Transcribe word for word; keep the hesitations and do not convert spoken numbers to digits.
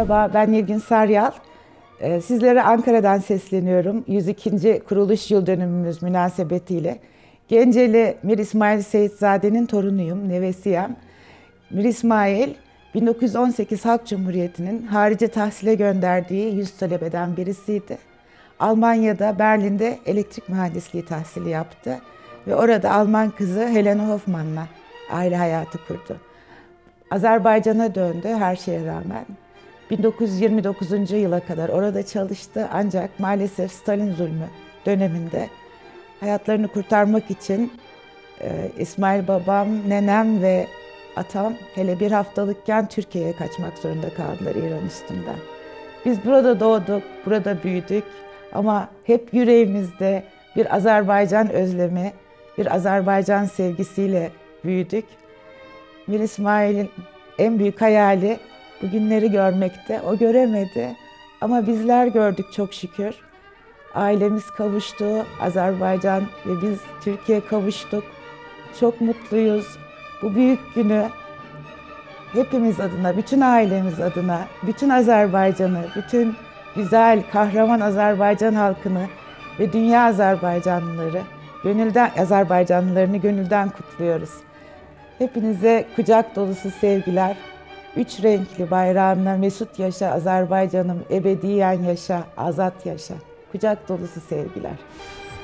Merhaba, ben Nilgün Saryal. Sizlere Ankara'dan sesleniyorum. yüz ikinci kuruluş yıl dönümümüz münasebetiyle. Genceli Mir İsmail Seyitzade'nin torunuyum, nevesiyim. Mir İsmail, bin dokuz yüz on sekiz Halk Cumhuriyeti'nin harici tahsile gönderdiği yüz talebeden birisiydi. Almanya'da, Berlin'de elektrik mühendisliği tahsili yaptı. Ve orada Alman kızı Helena Hoffmann'la aile hayatı kurdu. Azerbaycan'a döndü her şeye rağmen. bin dokuz yüz yirmi dokuzuncu yıla kadar orada çalıştı ancak maalesef Stalin zulmü döneminde hayatlarını kurtarmak için e, İsmail babam, nenem ve atam hele bir haftalıkken Türkiye'ye kaçmak zorunda kaldılar İran üstünden. Biz burada doğduk, burada büyüdük ama hep yüreğimizde bir Azerbaycan özlemi, bir Azerbaycan sevgisiyle büyüdük. Mir İsmail'in en büyük hayali bugünleri görmekte. O göremedi ama bizler gördük çok şükür. Ailemiz kavuştu, Azerbaycan ve biz Türkiye kavuştuk. Çok mutluyuz. Bu büyük günü hepimiz adına, bütün ailemiz adına, bütün Azerbaycan'ı, bütün güzel, kahraman Azerbaycan halkını ve dünya Azerbaycanlıları, gönülden Azerbaycanlılarını gönülden kutluyoruz. Hepinize kucak dolusu sevgiler. Üç renkli bayrağınla mesut yaşa Azerbaycan'ım, ebediyen yaşa, azat yaşa. Kucak dolusu sevgiler.